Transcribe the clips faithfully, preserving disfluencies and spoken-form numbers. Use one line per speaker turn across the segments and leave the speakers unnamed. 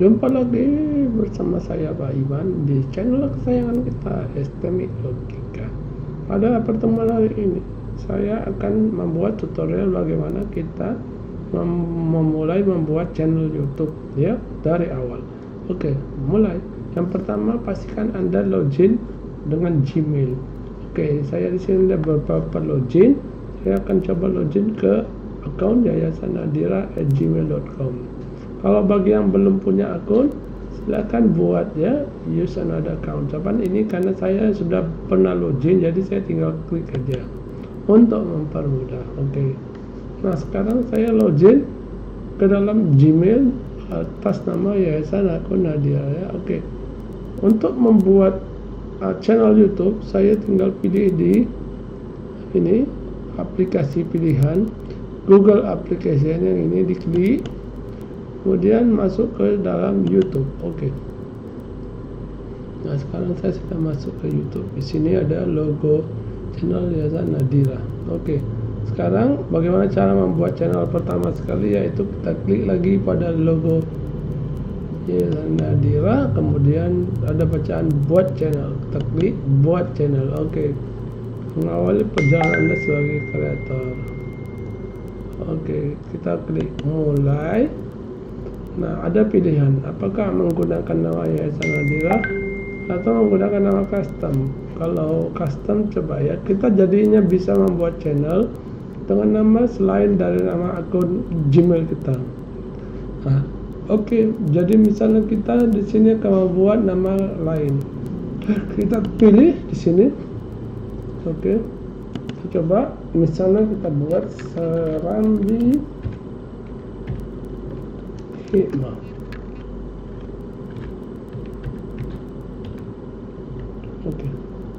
Jumpa lagi bersama saya Pak Iwan di channel kesayangan kita Sistemik Logika. Pada pertemuan hari ini saya akan membuat tutorial bagaimana kita mem memulai membuat channel YouTube ya dari awal. Oke, mulai. Yang pertama pastikan Anda login dengan Gmail. Oke, saya di sini ada beberapa login. Saya akan coba login ke akun yayasan nadira at gmail dot com. Kalau bagi yang belum punya akun, silakan buat ya, use another account. Cuman ini karena saya sudah pernah login, jadi saya tinggal klik aja untuk mempermudah. Oke. Okay. Nah sekarang saya login ke dalam Gmail atas nama yayasan akun Nadira ya. Oke. Okay. Untuk membuat uh, channel YouTube, saya tinggal pilih di ini aplikasi pilihan Google Application yang ini diklik. Kemudian masuk ke dalam YouTube. Oke. Okay. Nah, sekarang saya sudah masuk ke YouTube. Di sini ada logo channel Yayasan Nadira. Oke. Okay. Sekarang bagaimana cara membuat channel pertama sekali, yaitu kita klik lagi pada logo Yayasan Nadira, kemudian ada bacaan buat channel. Kita klik buat channel. Oke. Okay. Mengawali perjalanan Anda sebagai kreator. Oke, okay. Kita klik mulai. Nah, ada pilihan apakah menggunakan nama Yayasan Nadira atau menggunakan nama custom. Kalau custom, coba ya, kita jadinya bisa membuat channel dengan nama selain dari nama akun Gmail kita. Nah, oke, okay. Jadi misalnya kita di sini akan membuat nama lain. Kita pilih di sini. Oke. Okay. Kita coba misalnya kita buat Serambi Hikmah. Oke. Okay.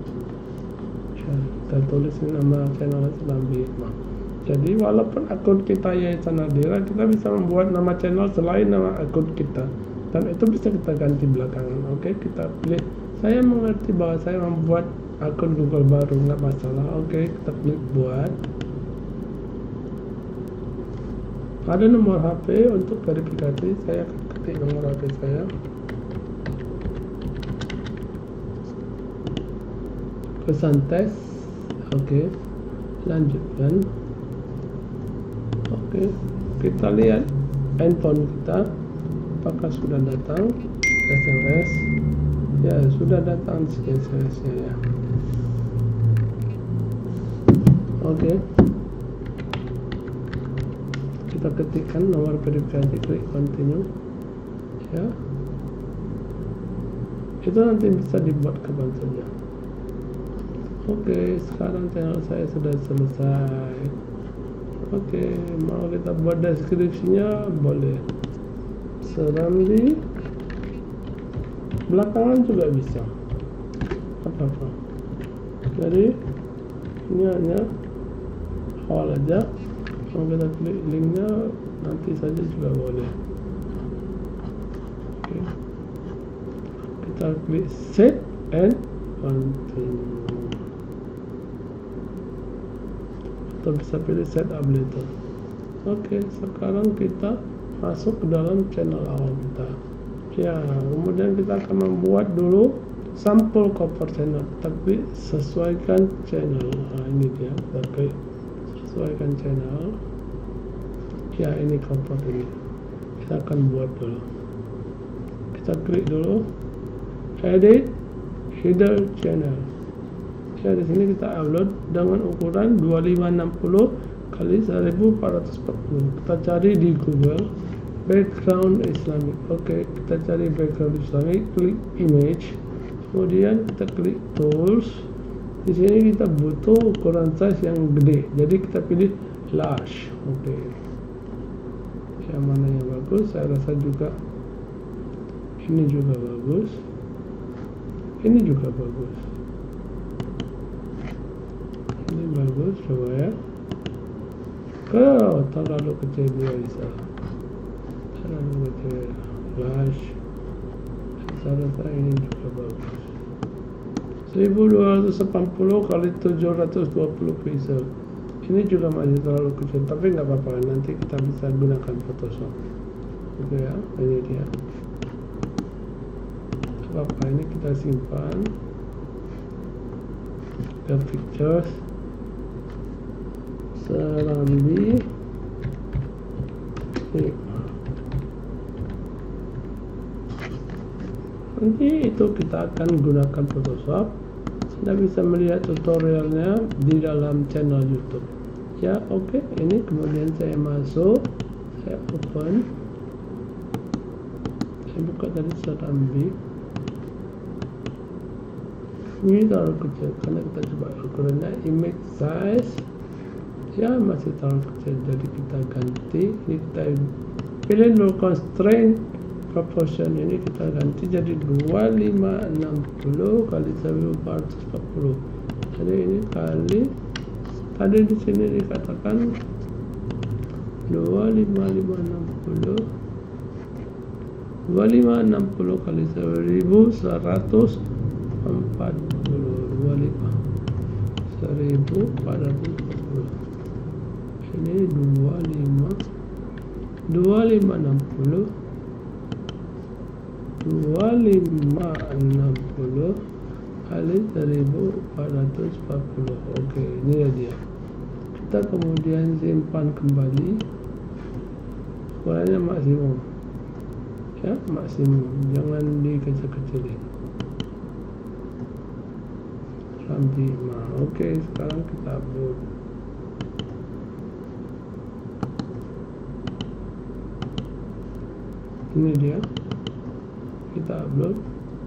Kita tulis nama channel Serambi Hikmah. Jadi walaupun akun kita Yayasan Nadira, kita bisa membuat nama channel selain nama akun kita, dan itu bisa kita ganti belakangan. Oke, okay? Kita pilih. Saya mengerti bahwa saya membuat akun Google baru, nggak masalah. Oke, okay? Kita klik buat. Ada nomor H P untuk verifikasi, saya akan ketik nomor H P saya. Pesan tes, oke, okay. Lanjutkan. Oke, okay. Kita lihat handphone kita apakah sudah datang S M S. Ya, sudah datang S M S-nya ya. Oke. Okay. Kita ketikkan nomor verifikasi, klik continue ya. Itu nanti bisa dibuat kapan saja. Oke, sekarang channel saya sudah selesai. Oke, mau kita buat deskripsinya, boleh Serambi, belakangan juga bisa apa-apa. Jadi ini hanya awal aja. Kalau kita klik linknya nanti saja juga boleh. Oke. Kita klik set and continue. Atau bisa pilih set up later. Oke, sekarang kita masuk ke dalam channel awal kita. Ya, kemudian kita akan membuat dulu sampul cover channel. Tapi sesuaikan channel. Nah, ini dia. Kita klik sesuaikan channel ya, ini cover ini kita akan buat dulu. Kita klik dulu edit header channel ya. Di sini kita upload dengan ukuran dua ribu lima ratus enam puluh kali seribu empat ratus empat puluh. Kita cari di Google background Islamic. Oke, kita cari background Islamic, klik image, kemudian kita klik tools. Di sini kita butuh ukuran size yang gede, jadi kita pilih large. Oke, okay. Yang mana yang bagus? Saya rasa juga ini juga bagus, ini juga bagus, ini bagus. Coba ya. Kalau terlalu kecil dia bisa, terlalu kecil, large. Saya rasa ini juga bagus. seribu dua ratus delapan puluh kali tujuh ratus dua puluh pixel. Ini juga masih terlalu kecil, tapi nggak apa-apa, nanti kita bisa gunakan Photoshop. Oke ya, ini dia. apa ini kita simpan ke pictures Serambi nanti itu kita akan gunakan Photoshop. Anda bisa melihat tutorialnya di dalam channel YouTube ya. Oke, ini kemudian saya masuk, saya open, saya buka dari Serambi. Ini taruh kecil karena kita coba ukurannya. Image size ya masih taruh kecil, jadi kita ganti. Ini kita pilih dulu constraint proportion, ini kita ganti jadi dua ribu lima ratus enam puluh kali seribu empat ratus empat puluh. Jadi ini kali, tadi di sini dikatakan dua ribu lima ratus enam puluh dua ribu lima ratus enam puluh kali seribu seratus empat puluh, dua ribu empat ratus empat puluh. Ini dua ribu lima ratus enam puluh dua ribu lima ratus enam puluh kali seribu empat ratus empat puluh. Oke, ini dia. Kita kemudian simpan kembali. Ukurannya maksimum ya, maksimum, jangan dikecil-kecilin. Rambi lima. Oke, sekarang kita upload. Ini dia, kita upload.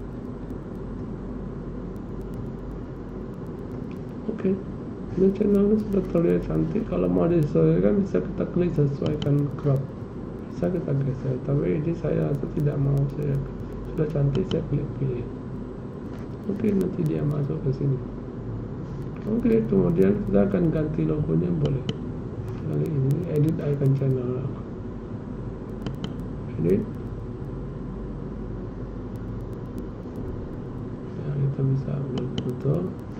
Oke, ini channelnya sudah terlihat cantik. Kalau mau disesuaikan bisa kita klik sesuaikan crop, bisa kita geser, tapi ini saya rasa tidak mau. Saya sudah cantik, saya klik pilih. Oke, nanti dia masuk ke sini. Oke, kemudian kita akan ganti logonya, boleh kali ini edit icon channel, edit. Ya, kita bisa upload foto.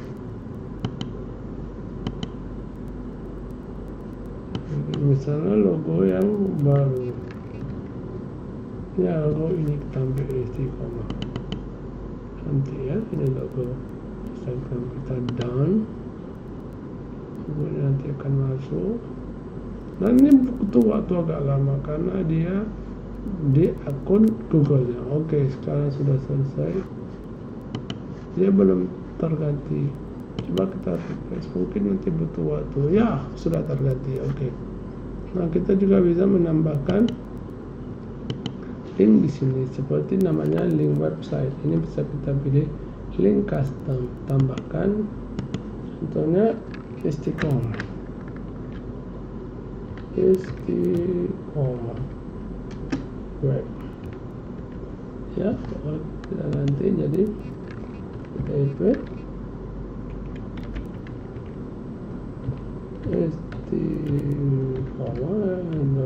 Misalnya logo yang baru ya, logo ini tampil istiqomah nanti ya. Ini logo Instagram kita, down, kemudian nanti akan masuk. Dan ini butuh waktu agak lama karena dia di akun Google-nya. Oke, sekarang sudah selesai, dia belum terganti. Coba kita refresh, mungkin nanti butuh waktu. Ya, sudah terganti. Oke. Nah, kita juga bisa menambahkan link di sini, seperti namanya link website. Ini bisa kita pilih link custom, tambahkan contohnya istiqomah, istiqomah web ya. Kita ganti jadi P P istiqomah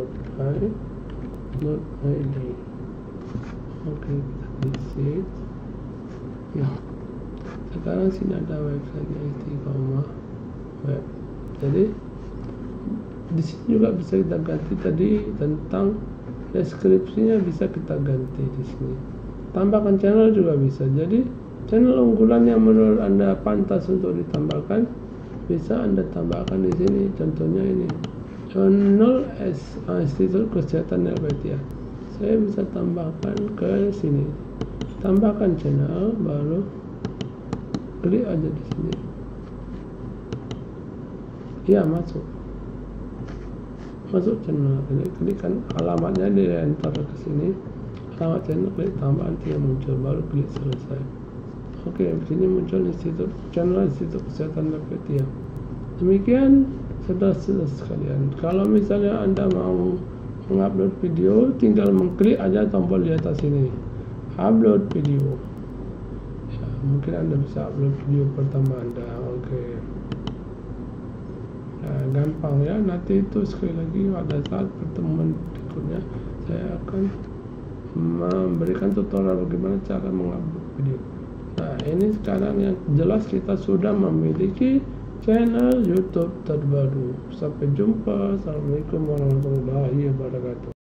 dot I D. Oke, kita visit ya. Sekarang sini ada website istiqomah web. Jadi di sini juga bisa kita ganti tadi tentang deskripsinya, bisa kita ganti di sini. Tambahkan channel juga bisa. Jadi channel unggulan yang menurut Anda pantas untuk ditambahkan bisa Anda tambahkan di sini. Contohnya ini channel Institut Kesehatan Helvetia. Saya bisa tambahkan ke sini. Tambahkan channel, baru klik aja di sini. Ya, masuk. Masuk channel. Klik, klik kan alamatnya di enter ke sini. Alamat channel, klik tambah, nanti yang muncul, baru klik selesai. Oke, di sini muncul Institut channel Institut Kesehatan Helvetia. Demikian sudah selesai sekalian. Kalau misalnya Anda mau mengupload video, tinggal mengklik aja tombol di atas ini, upload video ya. Mungkin Anda bisa upload video pertama Anda. Oke, nah, gampang ya. Nanti itu sekali lagi pada saat pertemuan berikutnya saya akan memberikan tutorial bagaimana cara mengupload video. Nah, ini sekarang yang jelas kita sudah memiliki channel YouTube terbaru. Sampai jumpa. Assalamualaikum warahmatullahi wabarakatuh.